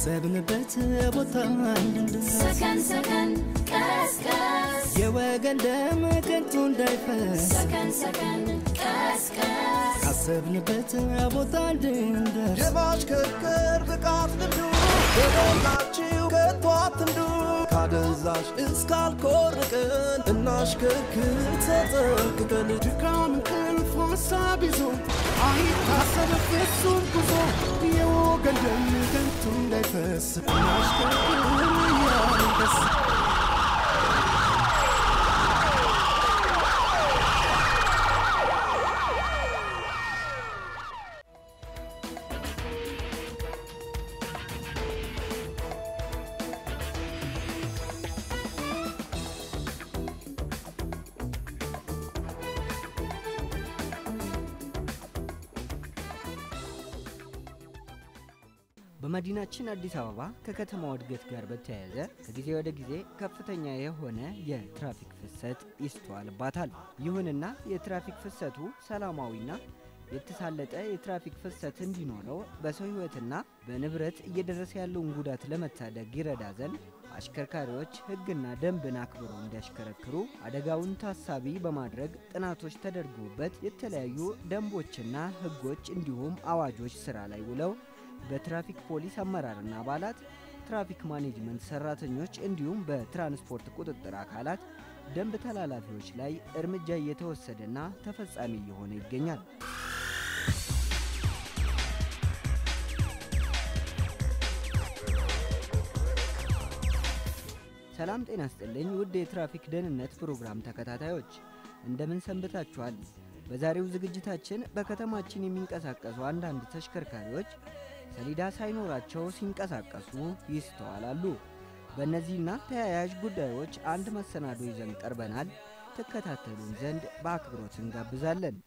ካሰብንበት ቦታ እንድንደርስ ሰከን ሰከን ቀስቀስ የወገን ደም ከንቱ እንዳይፈስ ሰከን ሰከን ቀስቀስ ካሰብንበት ቦታ እንድንደርስ የማሽከርከር ብቃት ልምዱ በሞላችሁ ከቶ አትንዱ ካደንዛዥ እስካልኮርቅን እናሽከርክር ተጠንቅቀን ድካም እንቅልፍ ሀሳብ ይዞ አይታሰብ ፍጹም ጉዞ የወገን ደም ከንቱ እንዳይፈስ እናሽከርክር እያልን ደስ በመዲናችን አዲስ አበባ ከከተማው እድገት ጋር በተያያዘ ከጊዜ ወደ ጊዜ ከፍተኛ የሆነ የትራፊክ ፍሰት ይስተዋልባታል። ይሁንና የትራፊክ ፍሰቱ ሰላማዊና የተሳለጠ የትራፊክ ፍሰት እንዲኖረው በሰው ሕይወትና በንብረት እየደረሰ ያለውን ጉዳት ለመታደግ ይረዳ ዘንድ አሽከርካሪዎች ሕግና ደንብን አክብረው እንዲያሽከረክሩ አደጋውን ታሳቢ በማድረግ ጥናቶች ተደርጎበት የተለያዩ ደንቦችና ሕጎች እንዲሁም አዋጆች ስራ ላይ ውለው በትራፊክ ፖሊስ አመራርና አባላት ትራፊክ ማኔጅመንት ሰራተኞች እንዲሁም በትራንስፖርት ቁጥጥር አካላት ደንብ ተላላፊዎች ላይ እርምጃ እየተወሰደና ተፈጻሚ እየሆነ ይገኛል። ሰላም ጤና ይስጥልኝ ውድ የትራፊክ ደህንነት ፕሮግራም ተከታታዮች እንደምን ሰንብታችኋል? በዛሬው ዝግጅታችን በከተማችን የሚንቀሳቀሱ አንዳንድ ተሽከርካሪዎች ሰሌዳ ሳይኖራቸው ሲንቀሳቀሱ ይስተዋላሉ። በእነዚህና ተያያዥ ጉዳዮች አንድ መሰናዶ ይዘን ቀርበናል። ተከታተሉን ዘንድ በአክብሮት እንጋብዛለን።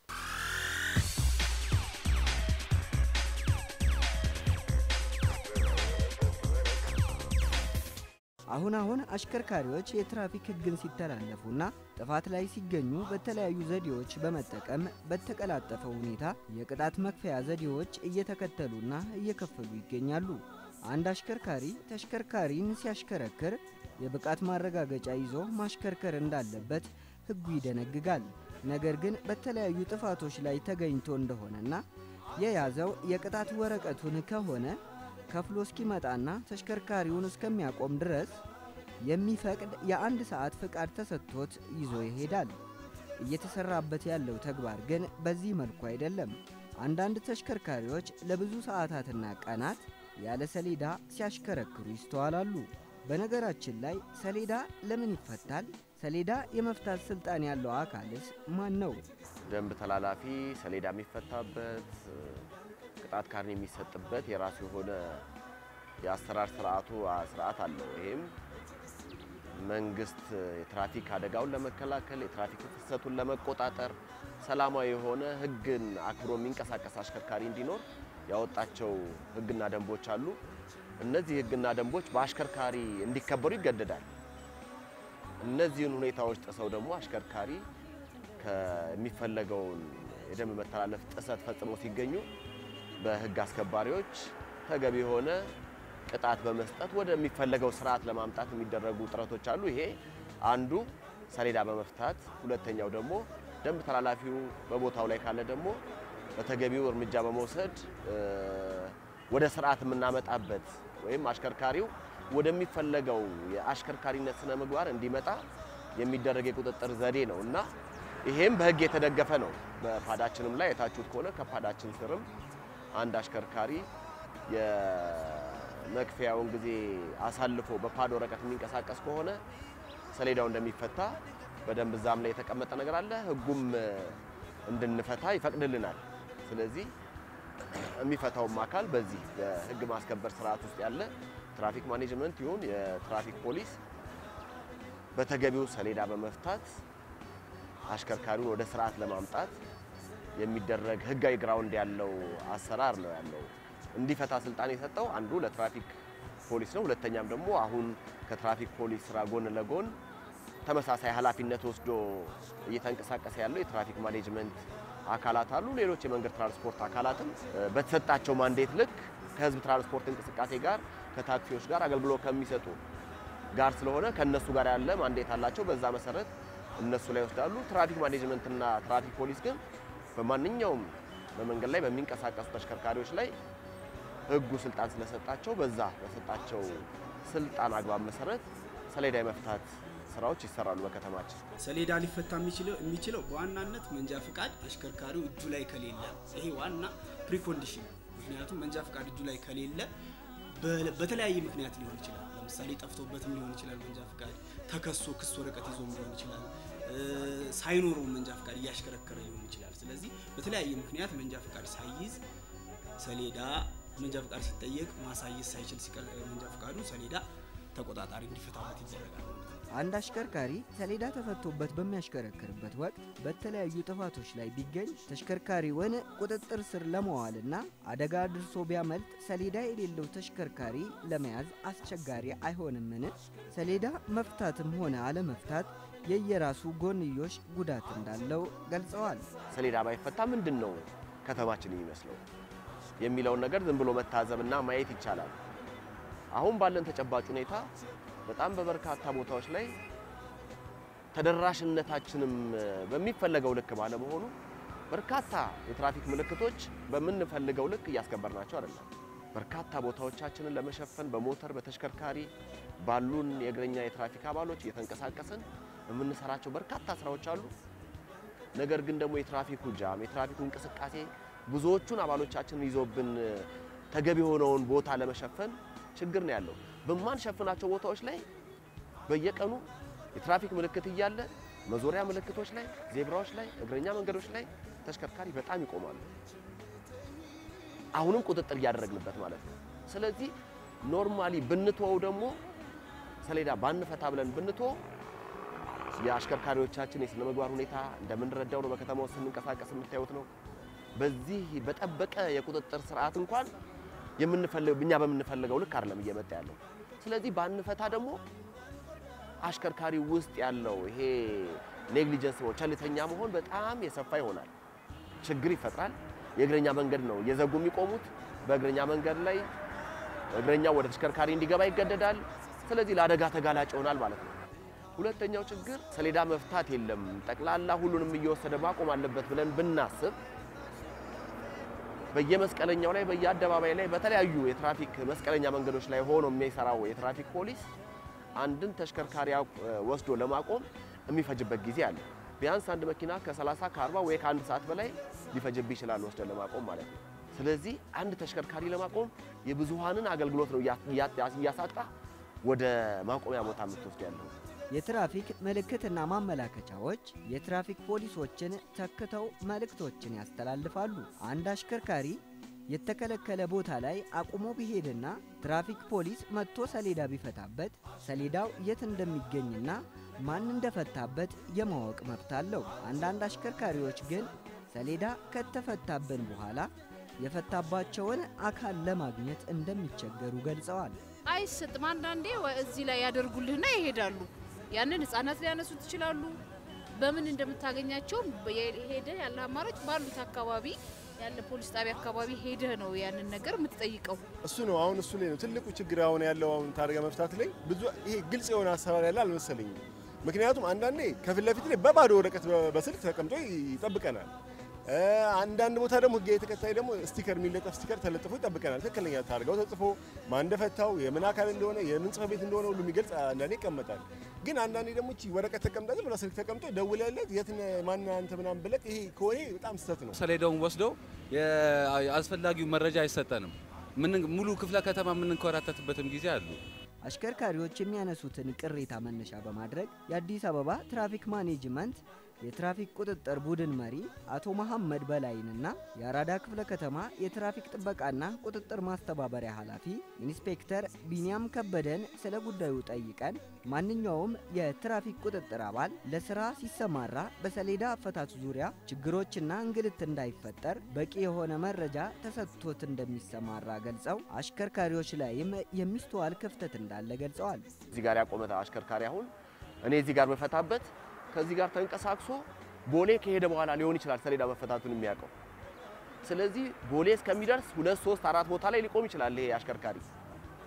አሁን አሽከርካሪዎች የትራፊክ ሕግን ሲተላለፉና ጥፋት ላይ ሲገኙ በተለያዩ ዘዴዎች በመጠቀም በተቀላጠፈ ሁኔታ የቅጣት መክፈያ ዘዴዎች እየተከተሉና እየከፈሉ ይገኛሉ። አንድ አሽከርካሪ ተሽከርካሪን ሲያሽከረክር የብቃት ማረጋገጫ ይዞ ማሽከርከር እንዳለበት ሕጉ ይደነግጋል። ነገር ግን በተለያዩ ጥፋቶች ላይ ተገኝቶ እንደሆነና የያዘው የቅጣት ወረቀቱን ከሆነ ከፍሎ እስኪመጣና ተሽከርካሪውን እስከሚያቆም ድረስ የሚፈቅድ የ1 ሰዓት ፍቃድ ተሰጥቶት ይዞ ይሄዳል። እየተሰራበት ያለው ተግባር ግን በዚህ መልኩ አይደለም። አንዳንድ ተሽከርካሪዎች ለብዙ ሰዓታትና ቀናት ያለ ሰሌዳ ሲያሽከረክሩ ይስተዋላሉ። በነገራችን ላይ ሰሌዳ ለምን ይፈታል? ሰሌዳ የመፍታት ስልጣን ያለው አካልስ ማን ነው? ደንብ ተላላፊ ሰሌዳ የሚፈታበት ቅጣት ካርኔ የሚሰጥበት የራሱ የሆነ የአሰራር ስርዓት አለው። ይሄም መንግስት የትራፊክ አደጋውን ለመከላከል የትራፊክ ፍሰቱን ለመቆጣጠር ሰላማዊ የሆነ ሕግን አክብሮ የሚንቀሳቀስ አሽከርካሪ እንዲኖር ያወጣቸው ሕግና ደንቦች አሉ። እነዚህ ሕግና ደንቦች በአሽከርካሪ እንዲከበሩ ይገደዳል። እነዚህን ሁኔታዎች ጥሰው ደግሞ አሽከርካሪ ከሚፈለገውን የደንብ መተላለፍ ጥሰት ፈጽሞ ሲገኙ በሕግ አስከባሪዎች ተገቢ የሆነ ቅጣት በመስጠት ወደሚፈለገው ስርዓት ለማምጣት የሚደረጉ ጥረቶች አሉ። ይሄ አንዱ ሰሌዳ በመፍታት ሁለተኛው ደግሞ ደንብ ተላላፊው በቦታው ላይ ካለ ደግሞ በተገቢው እርምጃ በመውሰድ ወደ ስርዓት የምናመጣበት ወይም አሽከርካሪው ወደሚፈለገው የአሽከርካሪነት ስነ ምግባር እንዲመጣ የሚደረግ የቁጥጥር ዘዴ ነውና ይሄም በሕግ የተደገፈ ነው። በፓዳችንም ላይ የታችሁት ከሆነ ከፓዳችን ስርም አንድ አሽከርካሪ የመክፈያውን ጊዜ አሳልፎ በፓድ ወረቀት የሚንቀሳቀስ ከሆነ ሰሌዳው እንደሚፈታ በደንብ ዛም ላይ የተቀመጠ ነገር አለ። ሕጉም እንድንፈታ ይፈቅድልናል። ስለዚህ የሚፈታውም አካል በዚህ በሕግ ማስከበር ስርዓት ውስጥ ያለ ትራፊክ ማኔጅመንት ይሁን የትራፊክ ፖሊስ በተገቢው ሰሌዳ በመፍታት አሽከርካሪውን ወደ ስርዓት ለማምጣት የሚደረግ ሕጋዊ ግራውንድ ያለው አሰራር ነው ያለው። እንዲፈታ ስልጣን የሰጠው አንዱ ለትራፊክ ፖሊስ ነው። ሁለተኛም ደግሞ አሁን ከትራፊክ ፖሊስ ስራ ጎን ለጎን ተመሳሳይ ኃላፊነት ወስዶ እየተንቀሳቀሰ ያለው የትራፊክ ማኔጅመንት አካላት አሉ። ሌሎች የመንገድ ትራንስፖርት አካላትም በተሰጣቸው ማንዴት ልክ ከህዝብ ትራንስፖርት እንቅስቃሴ ጋር ከታክሲዎች ጋር አገልግሎት ከሚሰጡ ጋር ስለሆነ ከነሱ ጋር ያለ ማንዴት አላቸው። በዛ መሰረት እነሱ ላይ ወስዳሉ። ትራፊክ ማኔጅመንት እና ትራፊክ ፖሊስ ግን በማንኛውም በመንገድ ላይ በሚንቀሳቀሱ ተሽከርካሪዎች ላይ ህጉ ስልጣን ስለሰጣቸው በዛ በሰጣቸው ስልጣን አግባብ መሰረት ሰሌዳ የመፍታት ስራዎች ይሰራሉ በከተማችን። ሰሌዳ ሊፈታ የሚችለው በዋናነት መንጃ ፍቃድ አሽከርካሪው እጁ ላይ ከሌለ ይሄ ዋና ፕሪኮንዲሽን። ምክንያቱም መንጃ ፍቃድ እጁ ላይ ከሌለ በተለያየ ምክንያት ሊሆን ይችላል። ለምሳሌ ጠፍቶበትም ሊሆን ይችላል መንጃ ፍቃድ፣ ተከሶ ክስ ወረቀት ይዞም ሊሆን ይችላል፣ ሳይኖረው መንጃ ፍቃድ እያሽከረከረ ሊሆን ይችላል። ስለዚህ በተለያየ ምክንያት መንጃ ፍቃድ ሳይይዝ ሰሌዳ መንጃ ፍቃድ ሲጠየቅ ማሳየት ሳይችል ሲቀር መንጃ ፍቃዱ ሰሌዳ ተቆጣጣሪ እንዲፈታበት ይደረጋል። አንድ አሽከርካሪ ሰሌዳ ተፈቶበት በሚያሽከረክርበት ወቅት በተለያዩ ጥፋቶች ላይ ቢገኝ ተሽከርካሪውን ቁጥጥር ስር ለማዋልና አደጋ አድርሶ ቢያመልጥ ሰሌዳ የሌለው ተሽከርካሪ ለመያዝ አስቸጋሪ አይሆንምን? ሰሌዳ መፍታትም ሆነ አለመፍታት የየራሱ ጎንዮሽ ጉዳት እንዳለው ገልጸዋል። ሰሌዳ ባይፈታ ምንድነው ከተማችን የሚመስለው የሚለውን ነገር ዝም ብሎ መታዘብና ማየት ይቻላል። አሁን ባለን ተጨባጭ ሁኔታ በጣም በበርካታ ቦታዎች ላይ ተደራሽነታችንም በሚፈልገው ልክ ባለመሆኑ በርካታ የትራፊክ ምልክቶች በመንፈልገው ልክ እያስከበርናቸው አይደለም። በርካታ ቦታዎቻችንን ለመሸፈን በሞተር በተሽከርካሪ ባሉን የእግረኛ የትራፊክ አባሎች እየተንቀሳቀስን የምንሰራቸው በርካታ ስራዎች አሉ። ነገር ግን ደግሞ የትራፊኩ ጃም የትራፊኩ እንቅስቃሴ ብዙዎቹን አባሎቻችንን ይዞብን ተገቢ ሆነውን ቦታ ለመሸፈን ችግር ነው ያለው። በማንሸፍናቸው ቦታዎች ላይ በየቀኑ የትራፊክ ምልክት እያለ መዞሪያ ምልክቶች ላይ ዜብራዎች ላይ እግረኛ መንገዶች ላይ ተሽከርካሪ በጣም ይቆማሉ። አሁንም ቁጥጥር ያደረግንበት ማለት ነው። ስለዚህ ኖርማሊ ብንተወው ደግሞ ሰሌዳ ባንፈታ ብለን ብንተወው የአሽከርካሪዎቻችን የስነ ምግባር ሁኔታ እንደምንረዳው ነው። በከተማው ስንንቀሳቀስ የምታዩት ነው። በዚህ በጠበቀ የቁጥጥር ስርዓት እንኳን እኛ በምንፈልገው ልክ አይደለም እየመጣ ያለው። ስለዚህ ባንፈታ ደግሞ አሽከርካሪ ውስጥ ያለው ይሄ ኔግሊጀንስ ነው ቸልተኛ መሆን በጣም የሰፋ ይሆናል፣ ችግር ይፈጥራል። የእግረኛ መንገድ ነው የዘጉ የሚቆሙት። በእግረኛ መንገድ ላይ እግረኛው ወደ ተሽከርካሪ እንዲገባ ይገደዳል። ስለዚህ ለአደጋ ተጋላጭ ይሆናል ማለት ነው። ሁለተኛው ችግር ሰሌዳ መፍታት የለም ጠቅላላ ሁሉንም እየወሰደ ማቆም አለበት ብለን ብናስብ በየመስቀለኛው ላይ በየአደባባይ ላይ በተለያዩ የትራፊክ መስቀለኛ መንገዶች ላይ ሆኖ የሚሰራው የትራፊክ ፖሊስ አንድን ተሽከርካሪ ወስዶ ለማቆም የሚፈጅበት ጊዜ አለ። ቢያንስ አንድ መኪና ከ30 ከ40 ወይ ከ1 ሰዓት በላይ ሊፈጅብ ይችላል ወስዶ ለማቆም ማለት ነው። ስለዚህ አንድ ተሽከርካሪ ለማቆም የብዙሃንን አገልግሎት ነው እያሳጣ ወደ ማቆሚያ ቦታ የምትወስድ ያለው። የትራፊክ ምልክትና ማመላከቻዎች የትራፊክ ፖሊሶችን ተክተው መልእክቶችን ያስተላልፋሉ። አንድ አሽከርካሪ የተከለከለ ቦታ ላይ አቁሞ ቢሄድና ትራፊክ ፖሊስ መጥቶ ሰሌዳ ቢፈታበት ሰሌዳው የት እንደሚገኝና ማን እንደፈታበት የማወቅ መብት አለው። አንዳንድ አሽከርካሪዎች ግን ሰሌዳ ከተፈታበን በኋላ የፈታባቸውን አካል ለማግኘት እንደሚቸገሩ ገልጸዋል። አይሰጥም። አንዳንዴ እዚህ ላይ ያደርጉልህና ይሄዳሉ። ያንን ህፃናት ሊያነሱት ይችላሉ። በምን እንደምታገኛቸው ሄደ ያለ አማራጭ ባሉት አካባቢ ያለ ፖሊስ ጣቢያ አካባቢ ሄደ ነው ያንን ነገር የምትጠይቀው። እሱ ነው አሁን እሱ ላይ ነው ትልቁ ችግር አሁን ያለው። አሁን ታርጋ መፍታት ላይ ብዙ ይሄ ግልጽ የሆነ አሰራር ያለ አልመሰለኝም። ምክንያቱም አንዳንዴ ከፊት ለፊት ላይ በባዶ ወረቀት በስልክ ተቀምጦ ይጠብቀናል። አንዳንድ ቦታ ደግሞ ህግ የተከታይ ደግሞ ስቲከር የሚለጠፍ ስቲከር ተለጥፎ ይጠብቀናል። ትክክለኛ ታርጋው ተጽፎ ማን እንደፈታው የምን አካል እንደሆነ የምን ጽሕፈት ቤት እንደሆነ ሁሉ የሚገልጽ አንዳንዴ ይቀመጣል። ግን አንዳንዴ ደግሞ እቺ ወረቀት ተቀምጣ ዝም ብላ ስልክ ተቀምጦ ደውለለት የት ማን አንተ ምናምን ብለህ ይሄ ከሆነ በጣም ስህተት ነው። ሰሌዳውን ወስደው የአስፈላጊው መረጃ አይሰጠንም። ሙሉ ክፍለ ከተማ የምንንከራተትበትም ጊዜ አሉ። አሽከርካሪዎች የሚያነሱትን ቅሬታ መነሻ በማድረግ የአዲስ አበባ ትራፊክ ማኔጅመንት የትራፊክ ቁጥጥር ቡድን መሪ አቶ መሐመድ በላይንና የአራዳ ክፍለ ከተማ የትራፊክ ጥበቃና ቁጥጥር ማስተባበሪያ ኃላፊ ኢንስፔክተር ቢኒያም ከበደን ስለ ጉዳዩ ጠይቀን ማንኛውም የትራፊክ ቁጥጥር አባል ለስራ ሲሰማራ በሰሌዳ አፈታቱ ዙሪያ ችግሮችና እንግልት እንዳይፈጠር በቂ የሆነ መረጃ ተሰጥቶት እንደሚሰማራ ገልጸው አሽከርካሪዎች ላይም የሚስተዋል ክፍተት እንዳለ ገልጸዋል። እዚህ ጋር ያቆመ አሽከርካሪ አሁን እኔ እዚህ ጋር በፈታበት ከዚህ ጋር ተንቀሳቅሶ ቦሌ ከሄደ በኋላ ሊሆን ይችላል ሰሌዳ መፈታቱን የሚያውቀው። ስለዚህ ቦሌ እስከሚደርስ 2 3 4 ቦታ ላይ ሊቆም ይችላል ይሄ አሽከርካሪ።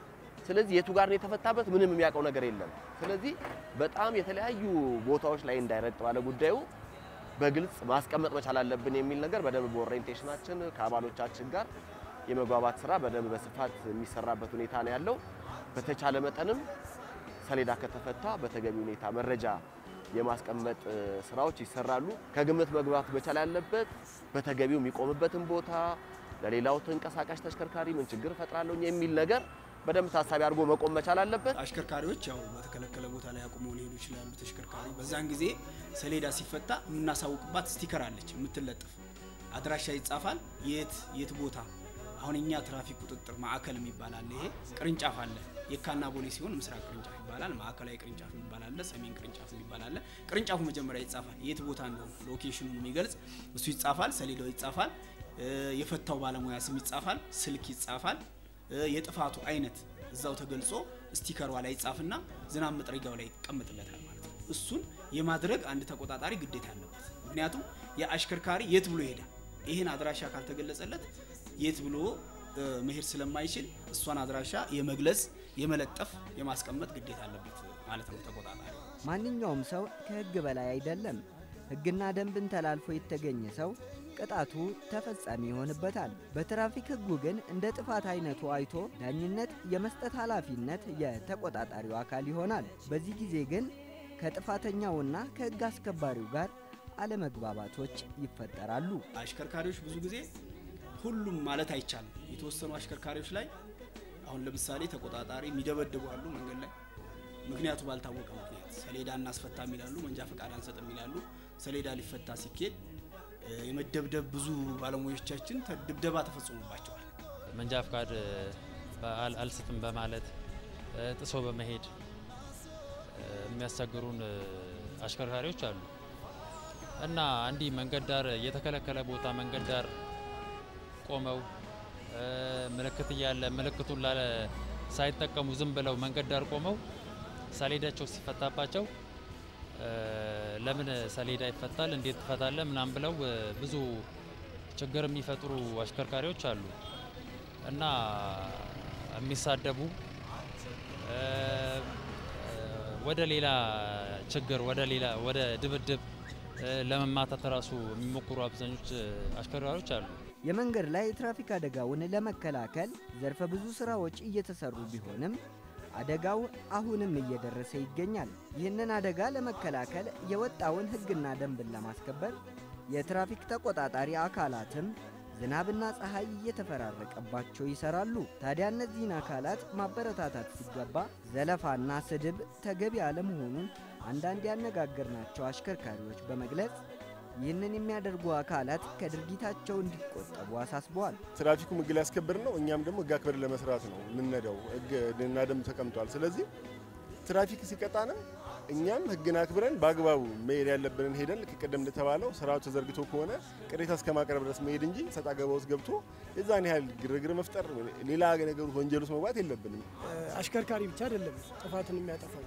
ስለዚህ የቱ ጋር ነው የተፈታበት ምንም የሚያውቀው ነገር የለም። ስለዚህ በጣም የተለያዩ ቦታዎች ላይ እንዳይረጥ ባለ ጉዳዩ በግልጽ ማስቀመጥ መቻል አለብን የሚል ነገር በደንብ በኦሪየንቴሽናችን ከአባሎቻችን ጋር የመግባባት ስራ በደንብ በስፋት የሚሰራበት ሁኔታ ነው ያለው። በተቻለ መጠንም ሰሌዳ ከተፈታ በተገቢ ሁኔታ መረጃ የማስቀመጥ ስራዎች ይሰራሉ። ከግምት መግባት መቻል ያለበት በተገቢው የሚቆምበትን ቦታ ለሌላው ተንቀሳቃሽ ተሽከርካሪ ምን ችግር ፈጥራለሁ የሚል ነገር በደንብ ታሳቢ አድርጎ መቆም መቻል አለበት። አሽከርካሪዎች ያው በተከለከለ ቦታ ላይ አቁመው ሊሄዱ ይችላሉ። ተሽከርካሪ በዛን ጊዜ ሰሌዳ ሲፈታ የምናሳውቅባት ስቲከር አለች የምትለጥፍ አድራሻ ይጻፋል። የት ቦታ አሁን እኛ ትራፊክ ቁጥጥር ማዕከል የሚባል አለ። ይሄ ቅርንጫፍ አለ። የካና ቦሌ ሲሆን ምስራቅ ቅርንጫፍ ይባላል። ማዕከላዊ ቅርንጫፍ የሚባል አለ። ሰሜን ቅርንጫፍ የሚባል አለ። ቅርንጫፉ መጀመሪያ ይጻፋል። የት ቦታ እንደሆነ ሎኬሽኑን የሚገልጽ እሱ ይጻፋል። ሰሌዳው ይጻፋል። የፈታው ባለሙያ ስም ይጻፋል። ስልክ ይጻፋል። የጥፋቱ አይነት እዛው ተገልጾ ስቲከሯ ላይ ይጻፍና ዝናብ መጥረጊያው ላይ ይቀመጥለታል ማለት ነው። እሱን የማድረግ አንድ ተቆጣጣሪ ግዴታ አለበት። ምክንያቱም የአሽከርካሪ የት ብሎ ይሄዳል ይሄን አድራሻ ካልተገለጸለት የት ብሎ መሄድ ስለማይችል እሷን አድራሻ የመግለጽ የመለጠፍ የማስቀመጥ ግዴታ አለበት ማለት ነው ተቆጣጣሪ። ማንኛውም ሰው ከህግ በላይ አይደለም። ህግና ደንብን ተላልፎ የተገኘ ሰው ቅጣቱ ተፈጻሚ ይሆንበታል። በትራፊክ ህጉ ግን እንደ ጥፋት አይነቱ አይቶ ዳኝነት የመስጠት ኃላፊነት የተቆጣጣሪው አካል ይሆናል። በዚህ ጊዜ ግን ከጥፋተኛውና ከህግ አስከባሪው ጋር አለመግባባቶች ይፈጠራሉ። አሽከርካሪዎች ብዙ ጊዜ ሁሉም ማለት አይቻልም። የተወሰኑ አሽከርካሪዎች ላይ አሁን ለምሳሌ ተቆጣጣሪ የሚደበድቡ አሉ መንገድ ላይ ምክንያቱ ባልታወቀ ምክንያት ሰሌዳ እናስፈታም ይላሉ፣ መንጃ ፈቃድ አንሰጥም ይላሉ። ሰሌዳ ሊፈታ ሲኬድ የመደብደብ ብዙ ባለሙያዎቻችን ድብደባ ተፈጽሞባቸዋል። መንጃ ፈቃድ አልሰጥም በማለት ጥሶ በመሄድ የሚያስቸግሩን አሽከርካሪዎች አሉ እና አንዲ መንገድ ዳር የተከለከለ ቦታ መንገድ ዳር ቆመው ምልክት ያለ ምልክቱን ሳይጠቀሙ ዝም ብለው መንገድ ዳር ቆመው ሰሌዳቸው ሲፈታባቸው ለምን ሰሌዳ ይፈታል እንዴት ተፈታለ ምናምን ብለው ብዙ ችግር የሚፈጥሩ አሽከርካሪዎች አሉ እና የሚሳደቡ ወደ ሌላ ችግር ወደ ድብድብ ለመማታት ራሱ የሚሞክሩ አብዛኞች አሽከርካሪዎች አሉ። የመንገድ ላይ ትራፊክ አደጋውን ለመከላከል ዘርፈ ብዙ ስራዎች እየተሰሩ ቢሆንም አደጋው አሁንም እየደረሰ ይገኛል። ይህንን አደጋ ለመከላከል የወጣውን ህግና ደንብን ለማስከበር የትራፊክ ተቆጣጣሪ አካላትም ዝናብና ፀሐይ እየተፈራረቀባቸው ይሰራሉ። ታዲያ እነዚህን አካላት ማበረታታት ሲገባ ዘለፋና ስድብ ተገቢ አለመሆኑን አንዳንድ ያነጋገርናቸው አሽከርካሪዎች በመግለጽ ይህንን የሚያደርጉ አካላት ከድርጊታቸው እንዲቆጠቡ አሳስበዋል። ትራፊኩ ህግ ሊያስከብር ነው፣ እኛም ደግሞ ህግ አክብረን ለመስራት ነው የምንነዳው። ህግና ደንብ ተቀምጧል። ስለዚህ ትራፊክ ሲቀጣንም እኛም ህግን አክብረን በአግባቡ መሄድ ያለብንን ሄደን ከቀደም እንደተባለው ስራው ተዘርግቶ ከሆነ ቅሬታ እስከማቅረብ ድረስ መሄድ እንጂ ሰጣ ገባ ውስጥ ገብቶ የዛን ያህል ግርግር መፍጠር ሌላ ነገር ወንጀል ውስጥ መግባት የለብንም። አሽከርካሪ ብቻ አይደለም ጥፋትን የሚያጠፋው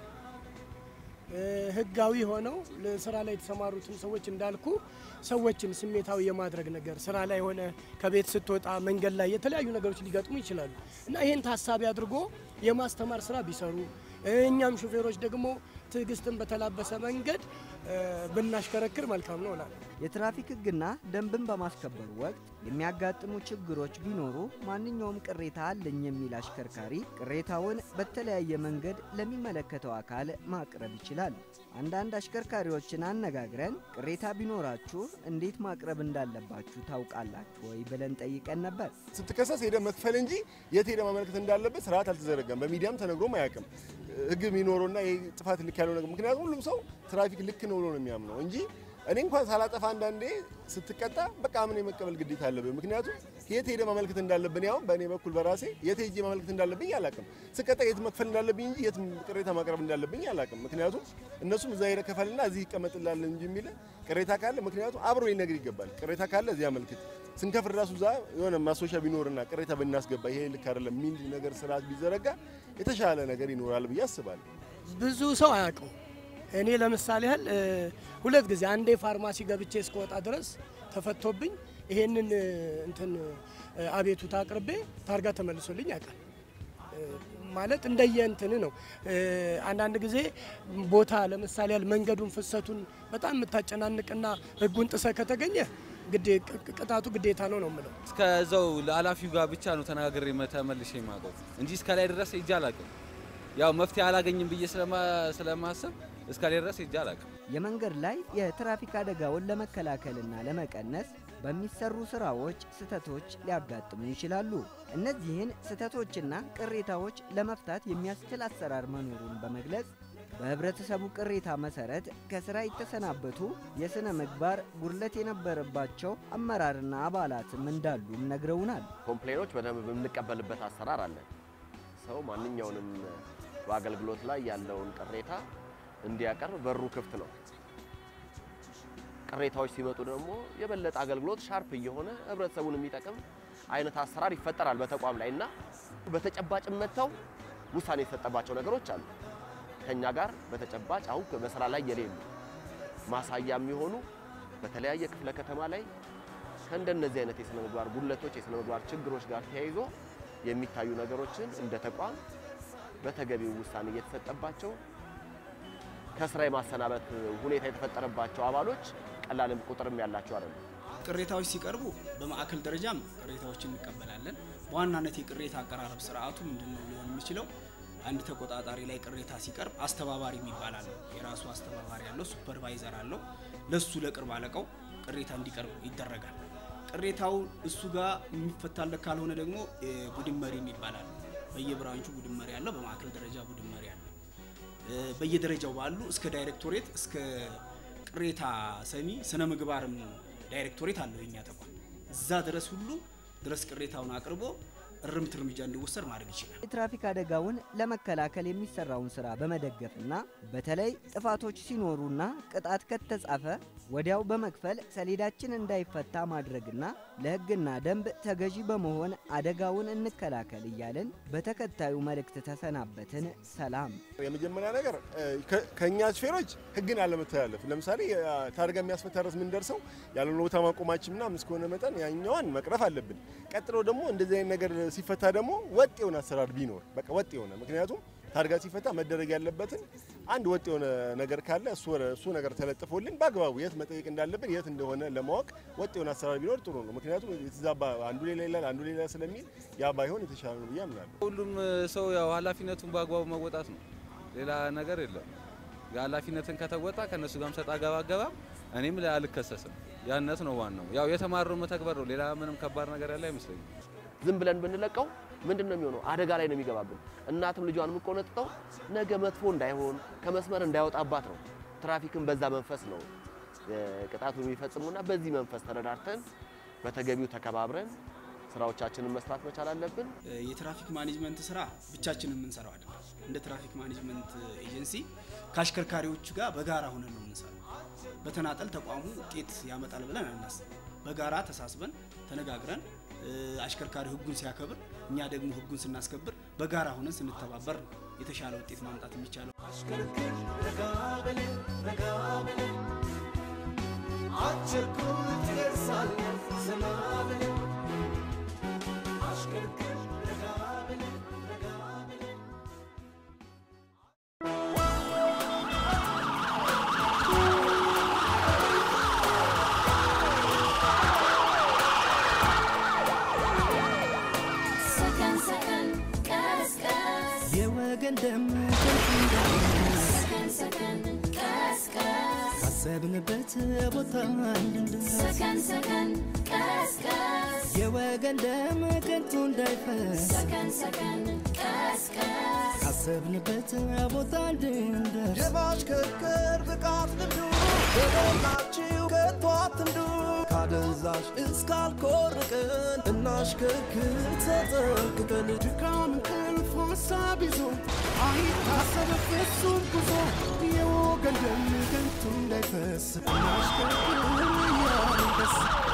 ህጋዊ ሆነው ለስራ ላይ የተሰማሩትን ሰዎች እንዳልኩ ሰዎችን ስሜታዊ የማድረግ ነገር ስራ ላይ ሆነ ከቤት ስትወጣ መንገድ ላይ የተለያዩ ነገሮች ሊገጥሙ ይችላሉ እና ይሄን ታሳቢ አድርጎ የማስተማር ስራ ቢሰሩ እኛም ሹፌሮች ደግሞ ትዕግስትን በተላበሰ መንገድ ብናሽከረክር መልካም ነው እላለሁ። የትራፊክ ህግና ደንብን በማስከበሩ ወቅት የሚያጋጥሙ ችግሮች ቢኖሩ ማንኛውም ቅሬታ አለኝ የሚል አሽከርካሪ ቅሬታውን በተለያየ መንገድ ለሚመለከተው አካል ማቅረብ ይችላል። አንዳንድ አሽከርካሪዎችን አነጋግረን ቅሬታ ቢኖራችሁ እንዴት ማቅረብ እንዳለባችሁ ታውቃላችሁ ወይ ብለን ጠይቀን ነበር። ስትከሰስ ሄደ መክፈል እንጂ የት ሄደ ማመልከት እንዳለበት ስርዓት አልተዘረጋም። በሚዲያም ተነግሮም አያውቅም። ህግ የሚኖረውና ጥፋት ልክ ያለው ነገር ምክንያቱም ሁሉም ሰው ትራፊክ ልክ ነው ብሎ ነው የሚያምነው እንጂ እኔ እንኳን ሳላጠፋ አንዳንዴ ስትቀጣ በቃ ምን የመቀበል ግዴታ አለብኝ። ምክንያቱም የት ሄደ ማመልከት እንዳለብኝ ያው በእኔ በኩል በራሴ የት ሄጄ ማመልከት እንዳለብኝ አላውቅም። ስቀጣ የት መክፈል እንዳለብኝ እንጂ የት ቅሬታ ማቅረብ እንዳለብኝ አላውቅም። ምክንያቱም እነሱም እዛ ሄደ ከፈልና እዚህ ይቀመጥላል እንጂ የሚል ቅሬታ ካለ ምክንያቱም አብሮ ሊነግር ይገባል። ቅሬታ ካለ እዚህ አመልክት ስንከፍል ራሱ እዛ የሆነ ማስወሻ ቢኖርና ቅሬታ ብናስገባ ይሄ ልክ አይደለም የሚል ነገር ስርዓት ቢዘረጋ የተሻለ ነገር ይኖራል ብዬ አስባለሁ። ብዙ ሰው አያውቀው። እኔ ለምሳሌ ያህል ሁለት ጊዜ አንዴ ፋርማሲ ገብቼ እስከወጣ ድረስ ተፈቶብኝ ይሄንን እንትን አቤቱታ አቅርቤ ታርጋ ተመልሶልኝ ያውቃል። ማለት እንደየእንትን ነው። አንዳንድ ጊዜ ቦታ ለምሳሌ መንገዱን ፍሰቱን በጣም የምታጨናንቅና ህጉን ጥሰ ከተገኘ ቅጣቱ ግዴታ ነው የምለው። እስከዛው ለአላፊው ጋር ብቻ ነው ተናግሬ ተመልሼ የማውቀው እንጂ እስከላይ ድረስ ሄጄ አላውቅም። ያው መፍትሄ አላገኝም ብዬ ስለማስብ እስከላይ ድረስ ሄጄ አላውቅም። የመንገድ ላይ የትራፊክ አደጋውን ለመከላከልና ለመቀነስ በሚሰሩ ስራዎች ስህተቶች ሊያጋጥሙ ይችላሉ። እነዚህን ስህተቶችና ቅሬታዎች ለመፍታት የሚያስችል አሰራር መኖሩን በመግለጽ በህብረተሰቡ ቅሬታ መሰረት ከስራ የተሰናበቱ የስነ ምግባር ጉድለት የነበረባቸው አመራርና አባላትም እንዳሉም ነግረውናል። ኮምፕሌኖች በደንብ የምንቀበልበት አሰራር አለ። ሰው ማንኛውንም በአገልግሎት ላይ ያለውን ቅሬታ እንዲያቀርብ በሩ ክፍት ነው። ቅሬታዎች ሲመጡ ደግሞ የበለጠ አገልግሎት ሻርፕ እየሆነ ህብረተሰቡን የሚጠቅም አይነት አሰራር ይፈጠራል በተቋም ላይና በተጨባጭ መተው ውሳኔ የተሰጠባቸው ነገሮች አሉ። ከኛ ጋር በተጨባጭ አሁን በስራ ላይ የሌሉ ማሳያ የሚሆኑ በተለያየ ክፍለ ከተማ ላይ ከእንደነዚህ አይነት የስነ ምግባር ጉድለቶች የስነ ምግባር ችግሮች ጋር ተያይዞ የሚታዩ ነገሮችን እንደ ተቋም በተገቢው ውሳኔ እየተሰጠባቸው ከስራ የማሰናበት ሁኔታ የተፈጠረባቸው አባሎች ቀላልም ቁጥርም ያላቸው አይደለም። ቅሬታዎች ሲቀርቡ በማዕከል ደረጃም ቅሬታዎችን እንቀበላለን። በዋናነት የቅሬታ አቀራረብ ስርዓቱ ምንድነው ሊሆን የሚችለው? አንድ ተቆጣጣሪ ላይ ቅሬታ ሲቀርብ አስተባባሪ ይባላል። የራሱ አስተባባሪ ያለው ሱፐርቫይዘር አለው። ለሱ ለቅርብ አለቃው ቅሬታ እንዲቀርብ ይደረጋል። ቅሬታው እሱ ጋር የሚፈታለት ካልሆነ ደግሞ ቡድን መሪ ይባላል። በየብራንቹ ቡድን መሪ ያለው፣ በማዕከል ደረጃ ቡድን መሪ ያለው፣ በየደረጃው ባሉ እስከ ዳይሬክቶሬት እስከ ቅሬታ ሰሚ ስነ ምግባርም ዳይሬክቶሬት አለው የኛ ተቋም። እዛ ድረስ ሁሉ ድረስ ቅሬታውን አቅርቦ እርምት እርምጃ እንዲወሰድ ማድረግ ይችላል። የትራፊክ አደጋውን ለመከላከል የሚሰራውን ስራ በመደገፍና በተለይ ጥፋቶች ሲኖሩና ቅጣት ከተጻፈ ወዲያው በመክፈል ሰሌዳችን እንዳይፈታ ማድረግና ለህግና ደንብ ተገዢ በመሆን አደጋውን እንከላከል እያልን በተከታዩ መልእክት ተሰናበትን። ሰላም። የመጀመሪያ ነገር ከኛ ሹፌሮች ህግን አለመተላለፍ። ለምሳሌ ታርጋ የሚያስፈታረስ ምን ደርሰው ያለውን ቦታ ማቆማችንና ምስኮነ መጠን ያኛውን መቅረፍ አለብን። ቀጥሎ ደግሞ እንደዚህ አይነት ነገር ሲፈታ ደግሞ ወጥ የሆነ አሰራር ቢኖር በቃ ወጥ የሆነ ምክንያቱም ታርጋ ሲፈታ መደረግ ያለበትን አንድ ወጥ የሆነ ነገር ካለ እሱ ነገር ተለጥፎልን በአግባቡ የት መጠየቅ እንዳለብን የት እንደሆነ ለማወቅ ወጥ የሆነ አሰራር ቢኖር ጥሩ ነው። ምክንያቱም የተዛባ አንዱ ሌላ ይላል አንዱ ሌላ ስለሚል ያ ባይሆን የተሻለ ነው ብዬ አምናለሁ። ሁሉም ሰው ያው ኃላፊነቱን በአግባቡ መወጣት ነው። ሌላ ነገር የለም። ኃላፊነትን ከተወጣ ከነሱ ጋርም ሰጣ ገባ እኔም አልከሰስም። ያነት ነው ዋናው። ያው የተማረው መተግበር ነው። ሌላ ምንም ከባድ ነገር ያለ አይመስለኝም። ዝም ብለን ብንለቀው ምንድነው የሚሆነው? አደጋ ላይ ነው የሚገባብን። እናትም ልጇን የምትቆነጥጠው ነገ መጥፎ እንዳይሆን ከመስመር እንዳይወጣባት ነው። ትራፊክን በዛ መንፈስ ነው ቅጣቱ የሚፈጽሙና በዚህ መንፈስ ተረዳርተን በተገቢው ተከባብረን ስራዎቻችንን መስራት መቻል አለብን። የትራፊክ ማኔጅመንት ስራ ብቻችንን የምንሰራው አይደለም። እንደ ትራፊክ ማኔጅመንት ኤጀንሲ ከአሽከርካሪዎች ጋር በጋራ ሆነን ነው የምንሰራው። በተናጠል ተቋሙ ውጤት ያመጣል ብለን አናስብም። በጋራ ተሳስበን ተነጋግረን አሽከርካሪ ህጉን ሲያከብር እኛ ደግሞ ህጉን ስናስከብር በጋራ ሆነን ስንተባበር የተሻለ ውጤት ማምጣት የሚቻለው። አሽከርክር ረጋ በል አትቸኩል ትደርሳለህ ዘና በል አሽከርክር ረጋ በል የወገን ደም ሰከን ሰከን ቀስቀስ ካሰብንበት ቦታ እንድንደርስ ሰከን ሰከን ቀስቀስ የወገን ደም ከንቱ እንዳይፈስ ሰከን ሰከን ቀስቀስ ካሰብንበት ቦታ እንድንደርስ የማሽከርከር ብቃት ልምዱ በደላችሁ ከቶ አትንዱ። ካደንዛዥ እስካልኮርቅን እናሽከርክር ተጠንቅቀን። ድካም እንቅልፍ ሀሳብ ይዞ አይታሰብ ፍጹም ጉዞ የወገን ደም ከንቱ እንዳይፈስ እናሽከርክር እያልን ደስ